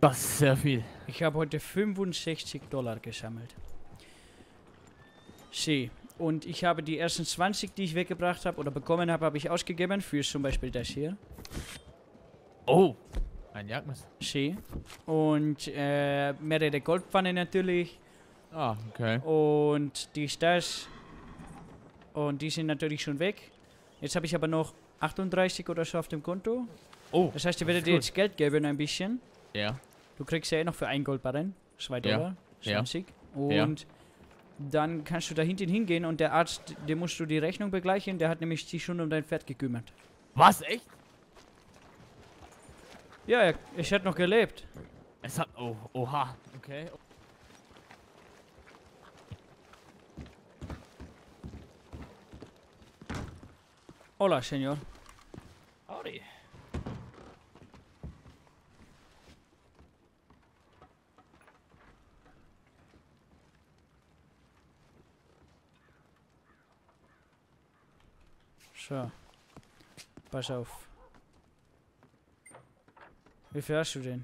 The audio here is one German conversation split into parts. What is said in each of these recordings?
Das ist sehr viel. Ich habe heute $65 gesammelt. Sie. Und ich habe die ersten 20, die ich weggebracht habe oder bekommen habe, habe ich ausgegeben für zum Beispiel das hier. Oh, ein Jagdmesser. Sie. Und mehrere Goldpfannen natürlich. Ah, okay. Und das. Und die sind natürlich schon weg. Jetzt habe ich aber noch 38 oder so auf dem Konto. Oh, Das heißt, ich werde dir jetzt Geld geben ein bisschen. ja. Du kriegst ja eh noch für 1 Goldbarren. $2. Ja. 20. Ja. Und dann kannst du da hinten hingehen und der Arzt, dem musst du die Rechnung begleichen. Der hat nämlich sich schon um dein Pferd gekümmert. Was, echt? Ja, ich hätte noch gelebt. Es hat, oh, oha, okay. Hola, Senor. Howdy. So. Pass auf. Wie viel hast du denn?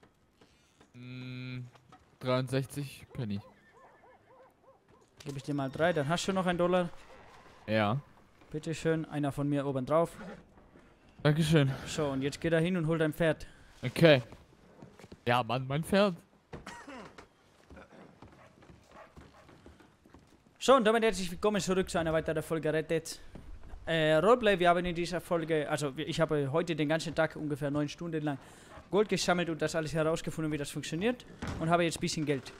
63 Penny. Gebe ich dir mal 3, dann hast du noch $1. Ja. Bitteschön, einer von mir oben drauf. Dankeschön. So, und jetzt geh da hin und hol dein Pferd. Okay. Ja, Mann, mein Pferd. So, und damit herzlich willkommen zurück zu einer weiteren Folge Red Dead. Roleplay, wir haben in dieser Folge, also ich habe heute den ganzen Tag ungefähr 9 Stunden lang Gold gesammelt und das alles herausgefunden, wie das funktioniert. Und habe jetzt ein bisschen Geld.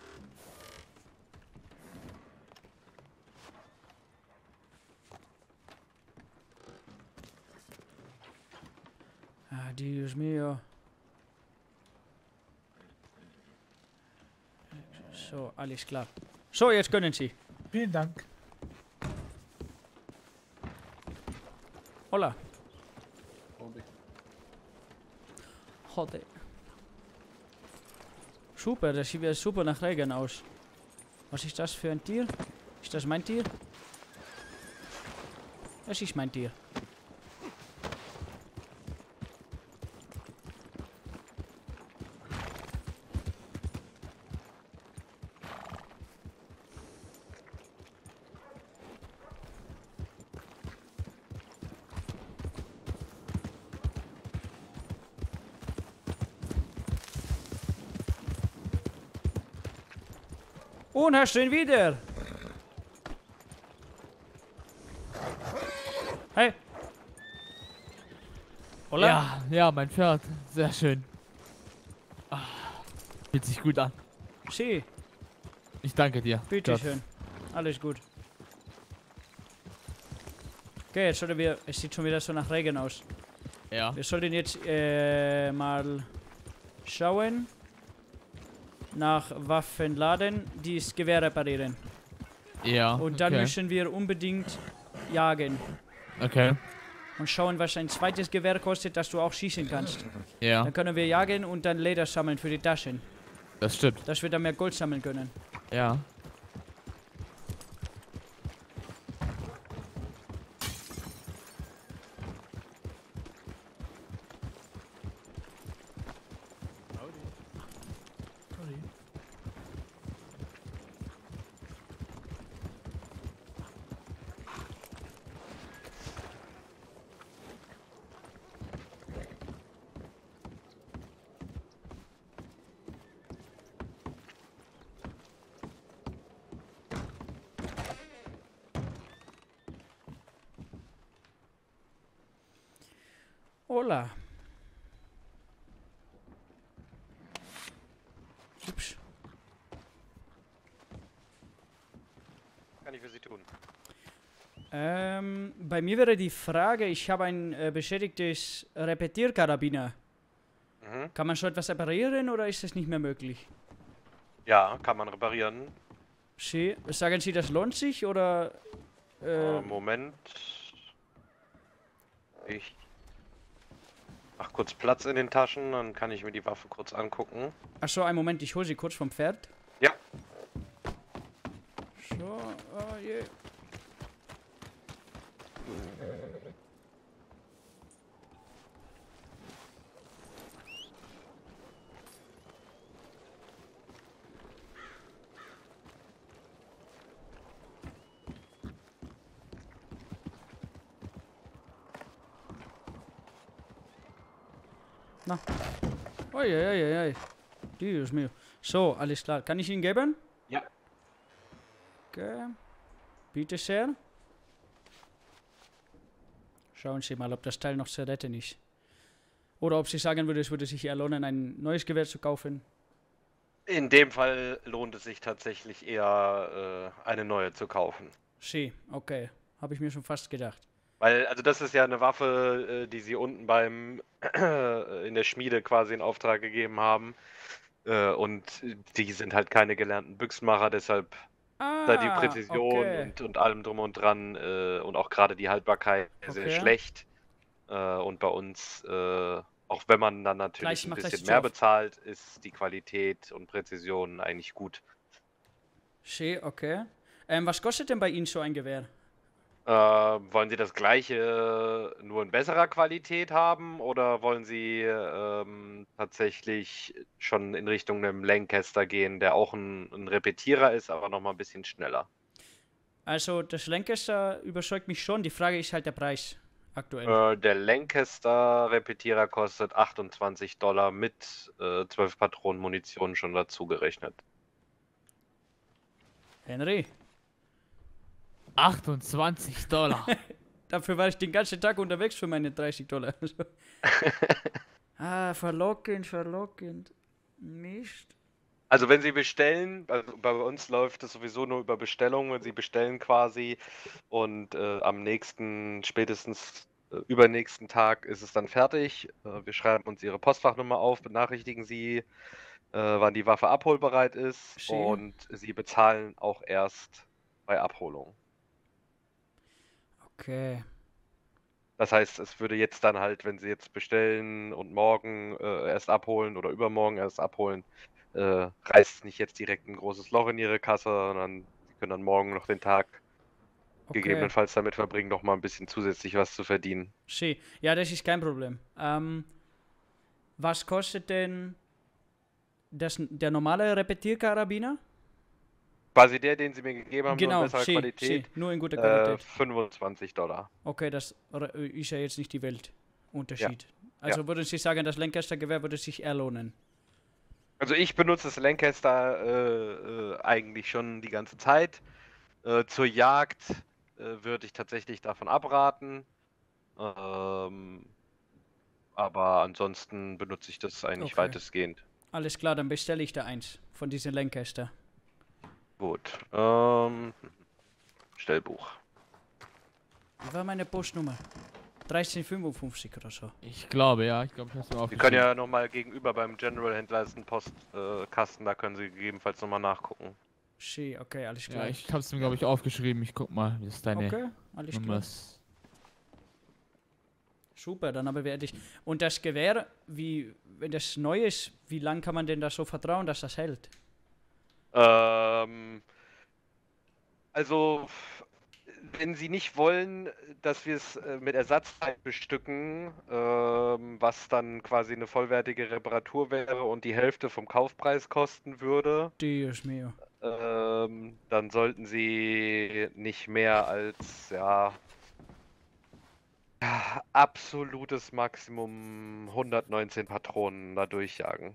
Ah, Dios mío. So, alles klar. So, jetzt können Sie. Vielen Dank. Hola. Joder. Super, das sieht ja super nach Regen aus. Was ist das für ein Tier? Ist das mein Tier? Das ist mein Tier. Und hast du ihn wieder? Hey. Hola? Ja, ja, mein Pferd. Sehr schön. Ah, fühlt sich gut an. Sie, Ich danke dir. bitteschön. Alles gut. Okay, jetzt sollten wir. Es sieht schon wieder so nach Regen aus. Ja. Wir sollten jetzt mal schauen. Nach Waffen laden, das Gewehr reparieren. Ja. Und dann okay. müssen wir unbedingt jagen. Okay. Und schauen, was ein zweites Gewehr kostet, dass du auch schießen kannst. Ja, Dann können wir jagen und dann Leder sammeln für die Taschen. das stimmt. Dass wir dann mehr Gold sammeln können. Ja. Hola. Ups. Kann ich für Sie tun? Bei mir wäre die Frage, ich habe ein beschädigtes Repetierkarabiner. Mhm. Kann man so etwas reparieren oder ist das nicht mehr möglich? Ja, kann man reparieren. Sie, sagen Sie, das lohnt sich oder... Moment. Ich mach kurz Platz in den Taschen, dann kann ich mir die Waffe kurz angucken. Achso, einen Moment, ich hole sie kurz vom Pferd. Ja. So, je. Na. Uiuiuiui. Dios mio. So, alles klar. Kann ich ihn geben? Ja. Okay. Bitte sehr. Schauen Sie mal, ob das Teil noch zu retten ist. Oder ob Sie sagen würde, es würde sich eher lohnen, ein neues Gewehr zu kaufen. In dem Fall lohnt es sich tatsächlich eher, eine neue zu kaufen. Sie, okay. Habe ich mir schon fast gedacht. Weil, also das ist ja eine Waffe, die sie unten beim in der Schmiede quasi in Auftrag gegeben haben. Und die sind halt keine gelernten Büchsenmacher, deshalb da die Präzision okay. und allem drum und dran und auch gerade die Haltbarkeit sehr Okay. schlecht. Und bei uns, auch wenn man dann Gleich natürlich ein macht das bisschen die mehr auf. bezahlt, ist die Qualität und Präzision eigentlich gut. Sie, okay. Was kostet denn bei Ihnen so ein Gewehr? Wollen Sie das gleiche nur in besserer Qualität haben oder wollen Sie tatsächlich schon in Richtung einem Lancaster gehen, der auch ein Repetierer ist, aber noch mal ein bisschen schneller? Also, das Lancaster überzeugt mich schon. Die Frage ist halt der Preis aktuell. Der Lancaster Repetierer kostet $28 mit 12 Patronen Munition schon dazu gerechnet. Henry, $28. dafür war ich den ganzen Tag unterwegs für meine $30. Verlockend, verlockend. Mist. Also wenn Sie bestellen, also bei uns läuft es sowieso nur über Bestellung, wenn Sie bestellen quasi und am nächsten, spätestens übernächsten Tag ist es dann fertig. Wir schreiben uns Ihre Postfachnummer auf, benachrichtigen Sie, wann die Waffe abholbereit ist Sie. und Sie bezahlen auch erst bei Abholung. Okay. Das heißt, es würde jetzt dann halt, wenn Sie jetzt bestellen und morgen erst abholen oder übermorgen erst abholen, reißt nicht jetzt direkt ein großes Loch in Ihre Kasse, sondern Sie können dann morgen noch den Tag Okay. gegebenenfalls damit verbringen, noch mal ein bisschen zusätzlich was zu verdienen. Sie. Ja, das ist kein Problem. Was kostet denn der normale Repetierkarabiner? Quasi der, den Sie mir gegeben haben, nur in Genau, besserer Qualität, nur in guter Qualität. $25. Okay, das ist ja jetzt nicht die Weltunterschied. Also würden Sie sagen, das Lancaster-Gewehr würde sich eher lohnen? Also ich benutze das Lancaster eigentlich schon die ganze Zeit. Zur Jagd würde ich tatsächlich davon abraten. Aber ansonsten benutze ich das eigentlich Okay. weitestgehend. Alles klar, dann bestelle ich da eins von diesen Lancaster. Gut. Stellbuch. Wie war meine Postnummer? 1355 oder so. Ich glaube, ja. Ich glaube, ich hab's mir Wir aufgeschrieben. können ja nochmal gegenüber beim General-Händler ist ein Postkasten, da können Sie gegebenenfalls nochmal nachgucken. Sie, okay, alles klar. Ja, ich hab's mir, glaube ich, aufgeschrieben. Ich guck mal, wie ist deine Okay, alles Nummer klar. ist. Super, dann aber werde ich. Und das Gewehr, wenn das neu ist, wie lange kann man denn da so vertrauen, dass das hält? Also, wenn Sie nicht wollen, dass wir es mit Ersatzteil bestücken, was dann quasi eine vollwertige Reparatur wäre und die Hälfte vom Kaufpreis kosten würde, Dios mio. dann sollten Sie nicht mehr als, ja, absolutes Maximum 119 Patronen da durchjagen.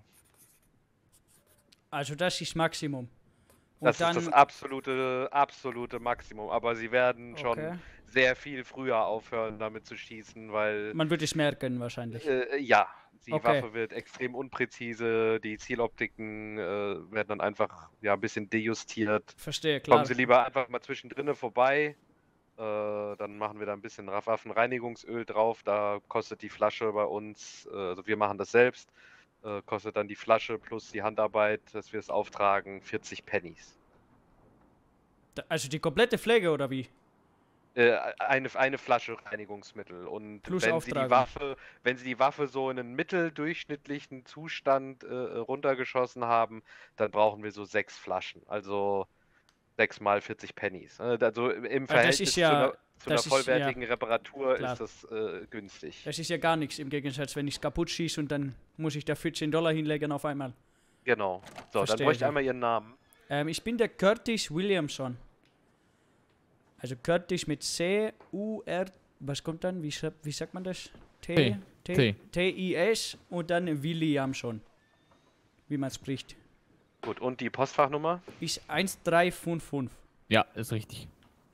Also das ist Maximum. Und Das dann, ist das absolute Maximum. Aber Sie werden schon okay. sehr viel früher aufhören, damit zu schießen, weil Man würde es merken wahrscheinlich. ja, die Okay. Waffe wird extrem unpräzise, die Zieloptiken werden dann einfach ja ein bisschen dejustiert. Verstehe, klar. Kommen Sie lieber einfach mal zwischendrin vorbei. Dann machen wir da ein bisschen Waffenreinigungsöl drauf. Da kostet die Flasche bei uns, also wir machen das selbst, kostet dann die Flasche plus die Handarbeit, dass wir es auftragen, 40 Pennies. Also die komplette Pflege oder wie? Eine Flasche Reinigungsmittel. Und Plus wenn Sie auftragen. wenn Sie die Waffe so in einen mitteldurchschnittlichen Zustand runtergeschossen haben, dann brauchen wir so 6 Flaschen. Also 6 mal 40 Pennies. Also im Das Verhältnis ist ja, zu einer das ist, ja, vollwertigen Reparatur klar. ist das günstig. Das ist ja gar nichts im Gegensatz, wenn ich es kaputt schieße und dann muss ich da $14 hinlegen auf einmal. Genau. So, dann Verstehe bräuchte ich Sie. einmal Ihren Namen. Ich bin der Curtis Williamson. Also Curtis mit C-U-R. Was kommt dann? Wie sagt man das? T? T. T. T-I-S und dann William schon. Wie man spricht. Gut, und die Postfachnummer? Ist 1355. Ja, ist richtig.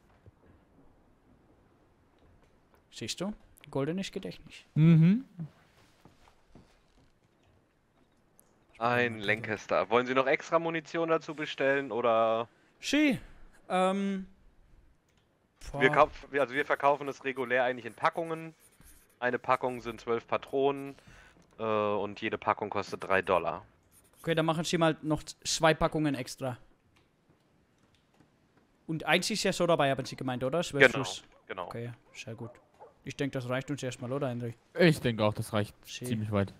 Siehst du? Goldenes Gedächtnis. Mhm. Ein Lancaster. Wollen Sie noch extra Munition dazu bestellen oder? Ski. Wir verkaufen es regulär eigentlich in Packungen. Eine Packung sind 12 Patronen und jede Packung kostet $3. Okay, dann machen Sie mal noch 2 Packungen extra. Und eins ist ja so dabei, haben Sie gemeint, oder? 12 Genau, Schuss. genau. Okay, sehr gut. Ich denke, das reicht uns erstmal, oder, Henry? Ich denke auch, das reicht Schön. ziemlich weit.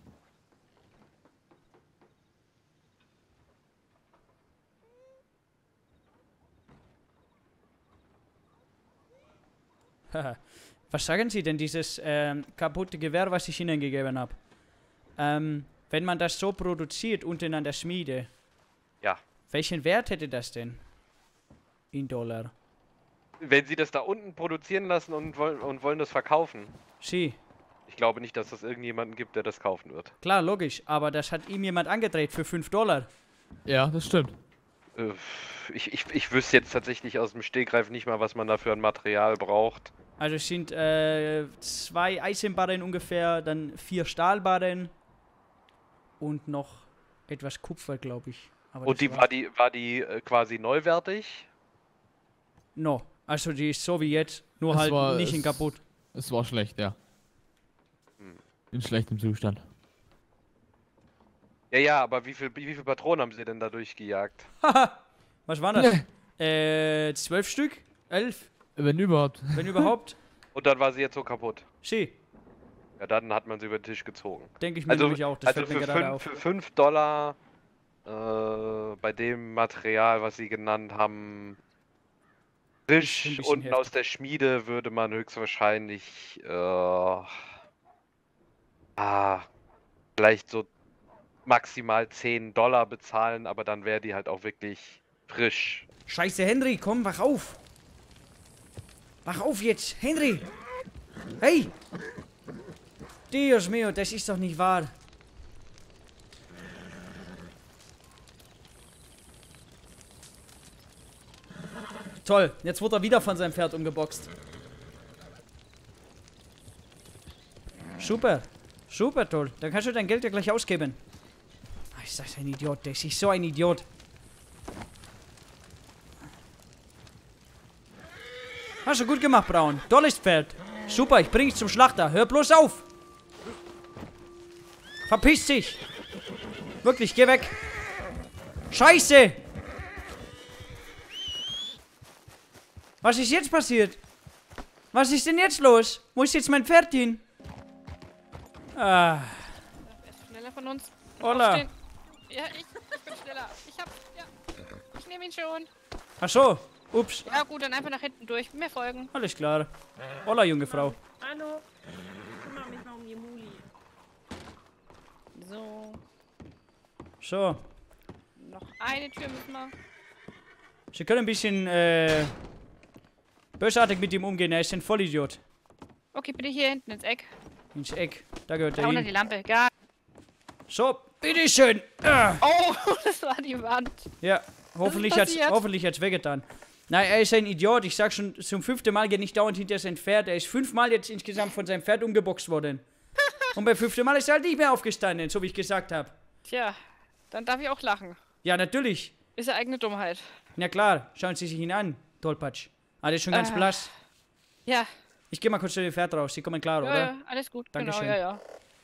Haha. Was sagen Sie denn, dieses kaputte Gewehr, was ich Ihnen gegeben habe? Wenn man das so produziert unten an der Schmiede, Ja. welchen Wert hätte das denn? In Dollar. Wenn Sie das da unten produzieren lassen und wollen das verkaufen, Sie. ich glaube nicht, dass es irgendjemanden gibt, der das kaufen wird. Klar, logisch, aber das hat ihm jemand angedreht für $5. Ja, das stimmt. Ich wüsste jetzt tatsächlich aus dem Stegreif nicht mal, was man dafür an Material braucht. Also es sind 2 Eisenbarren ungefähr, dann 4 Stahlbarren und noch etwas Kupfer, glaube ich. Aber Und das war die quasi neuwertig? No, also die ist so wie jetzt, nur Es halt war- nicht in es- kaputt. Es war schlecht, ja. In schlechtem Zustand. Ja, aber wie viel Patronen haben Sie denn da durchgejagt? Haha, was war das? 12 Stück? 11? Wenn überhaupt. Wenn überhaupt? Und dann war sie jetzt so kaputt. Sie, Ja, dann hat man sie über den Tisch gezogen. denke ich mir Also, nämlich auch, das also fällt mir für, gerade fünf, auf. für $5 bei dem Material, was Sie genannt haben, Ist ein frisch bisschen unten heftig. aus der Schmiede würde man höchstwahrscheinlich vielleicht so maximal $10 bezahlen, aber dann wäre die halt auch wirklich frisch. Scheiße, Henry, komm, wach auf! Wach auf jetzt, Henry! Hey! Dios mio, das ist doch nicht wahr. Toll, jetzt wurde er wieder von seinem Pferd umgeboxt. Super, super toll. Dann kannst du dein Geld ja gleich ausgeben. Ah, ist das ein Idiot, das ist so ein Idiot. Hast du gut gemacht, Braun. Tolles Pferd. Super, ich bring dich zum Schlachter. Hör bloß auf. Verpiss dich. Wirklich, geh weg. Scheiße. Was ist jetzt passiert? Was ist denn jetzt los? Wo ist jetzt mein Pferd hin? Ah, Wer ist schneller von uns? Hola. Aufstehen. Ja, ich bin schneller. Ich nehme ihn schon. ach so. Ups. Ja gut, dann einfach nach hinten durch. Mir folgen. Alles klar. Hola, junge Frau. Hallo. Ich kümmere mich mal um die Muli. So, So. noch eine Tür müssen wir. Sie können ein bisschen, bösartig mit ihm umgehen. Er ist ein Vollidiot. Okay, bitte hier hinten ins Eck. Ins Eck. Da gehört Da er unter die hin. Lampe. Ja. So, bitteschön. Ah. Oh, das war die Wand. Ja, hoffentlich ist hat's, passiert? hoffentlich hat's wehgetan. Nein, er ist ein Idiot. Ich sag schon zum 5. Mal, geht nicht dauernd hinter sein Pferd. Er ist 5 Mal jetzt insgesamt von seinem Pferd umgeboxt worden. Und beim 5. Mal ist er halt nicht mehr aufgestanden, so wie ich gesagt habe. Tja, dann darf ich auch lachen. Ja, natürlich. Ist ja eigene Dummheit. Na klar, schauen Sie sich ihn an, Tollpatsch. Ah, der ist schon ganz blass. Ja, Ich geh mal kurz zu dem Pferd raus. Sie kommen klar, ja, oder? ja, alles gut. Dankeschön. Genau, ja.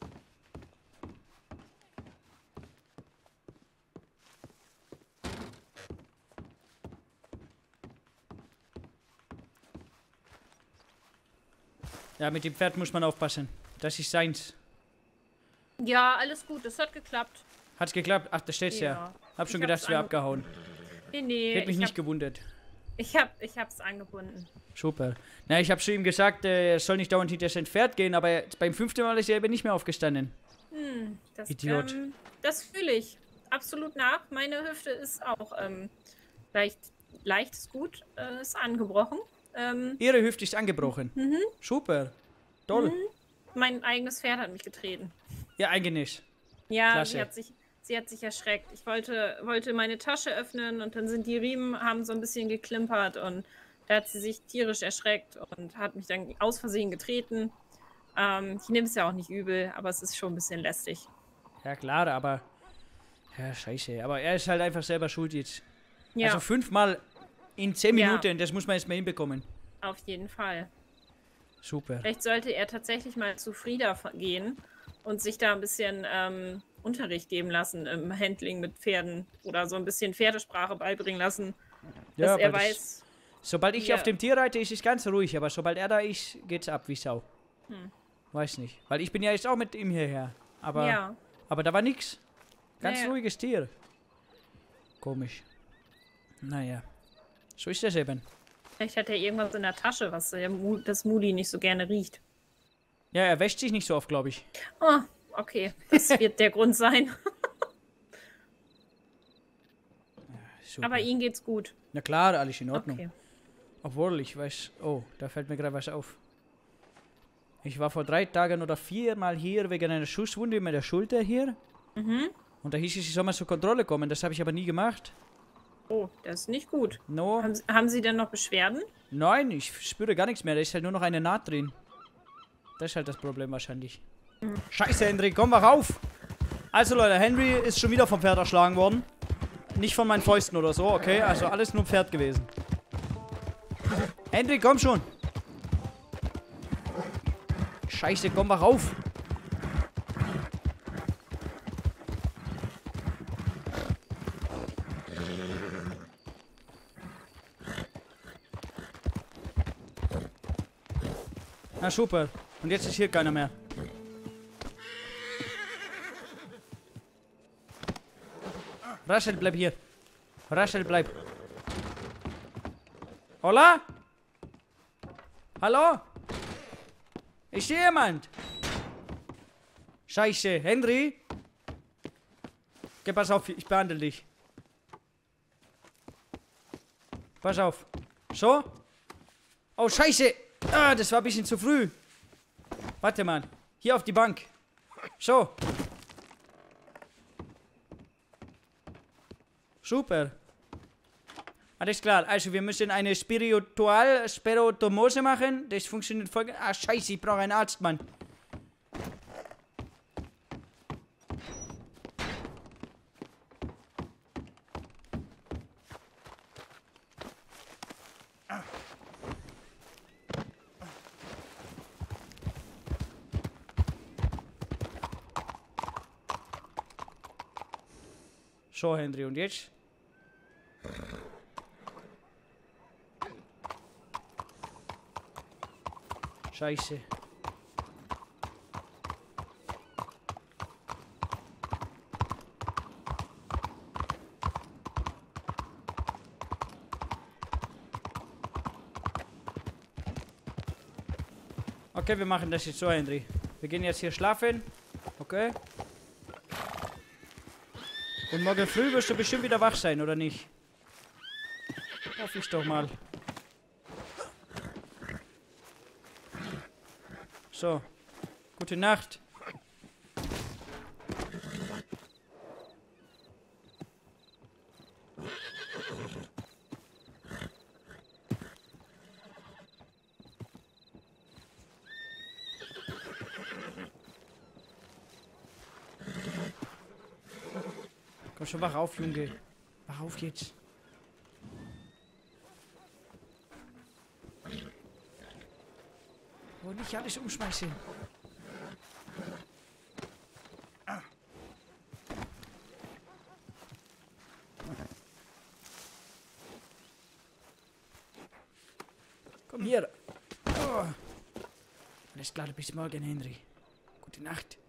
Ja, mit dem Pferd muss man aufpassen. Das ist seins. Ja, alles gut. Es hat geklappt. Hat's geklappt? Ach, da steht's ja. Ja. Hab schon Ich gedacht, es wäre hab's abgehauen. Nee, Hätte mich ich nicht hab, gewundert. ich hab's angebunden. Super. Na, ich habe zu ihm gesagt, er soll nicht dauernd hinter sein Pferd gehen, aber beim 5. Mal ist er eben nicht mehr aufgestanden. Das, Idiot. Das fühle ich absolut nach. Meine Hüfte ist auch leicht ist gut, ist angebrochen. Ihre Hüfte ist angebrochen. Super. Toll. mein eigenes Pferd hat mich getreten. Ja, eigentlich nicht. Ja, Klasse. sie hat sich erschreckt. Ich wollte meine Tasche öffnen und dann sind die Riemen, haben so ein bisschen geklimpert und da hat sie sich tierisch erschreckt und hat mich dann aus Versehen getreten. Ich nehme es ja auch nicht übel, aber es ist schon ein bisschen lästig. Ja, klar, aber... Ja, scheiße. Aber er ist halt einfach selber schuld jetzt. Ja, Also 5-mal in 10 Ja. Minuten, das muss man jetzt mal hinbekommen. auf jeden Fall. Super. Vielleicht sollte er tatsächlich mal zu Frieda gehen und sich da ein bisschen Unterricht geben lassen im Handling mit Pferden oder so ein bisschen Pferdesprache beibringen lassen, dass Ja, er weil weiß. Sobald ich Ja. auf dem Tier reite, ist es ganz ruhig, aber sobald er da ist, geht's ab wie Sau. Weiß nicht. Weil ich bin ja jetzt auch mit ihm hierher. Aber, Ja, aber da war nix. Ganz Naja. ruhiges Tier. Komisch. Naja. So ist das eben. vielleicht hat er irgendwas in der Tasche, was das Moody nicht so gerne riecht. Ja, er wäscht sich nicht so oft, glaube ich. Oh, okay. Das wird der Grund sein. Super. Aber ihm geht's gut. Na klar, alles in Ordnung. Okay. Obwohl, ich weiß... Oh, da fällt mir gerade was auf. Ich war vor 3 Tagen oder 4 Mal hier wegen einer Schusswunde mit der Schulter hier. Und da hieß es, ich soll mal zur Kontrolle kommen. Das habe ich aber nie gemacht. Oh, das ist nicht gut. No. Haben Sie denn noch Beschwerden? Nein, ich spüre gar nichts mehr. Da ist halt nur noch eine Naht drin. Das ist halt das Problem wahrscheinlich. Scheiße, Henry, komm mal rauf! Also Leute, Henry ist schon wieder vom Pferd erschlagen worden. Nicht von meinen Fäusten oder so, okay? Also alles nur Pferd gewesen. Henry, komm schon! Scheiße, komm mal rauf! Na super. Und jetzt ist hier keiner mehr. Rachel, bleib hier. Rachel, bleib. Hola? Hallo? Ist hier jemand? Scheiße. Henry? Okay, pass auf, ich behandle dich. Pass auf. So? Oh, scheiße. Ah, das war ein bisschen zu früh. Warte mal. Hier auf die Bank. So. Super. Alles klar. Also, wir müssen eine Spiritual-Sperotomose machen. Das funktioniert folgendes. Ah, scheiße, ich brauche einen Arzt, Mann. So, Henry, und jetzt? Scheiße. Okay, wir machen das jetzt so, Henry. Wir gehen jetzt hier schlafen. Okay? Und morgen früh wirst du bestimmt wieder wach sein, oder nicht? Hoffe ich doch mal. So. Gute Nacht. Komm schon, wach auf, Junge. Wach auf jetzt. Oh, nicht alles umschmeißen. Komm hier. Oh. Alles klar, bis morgen, Henry. Gute Nacht.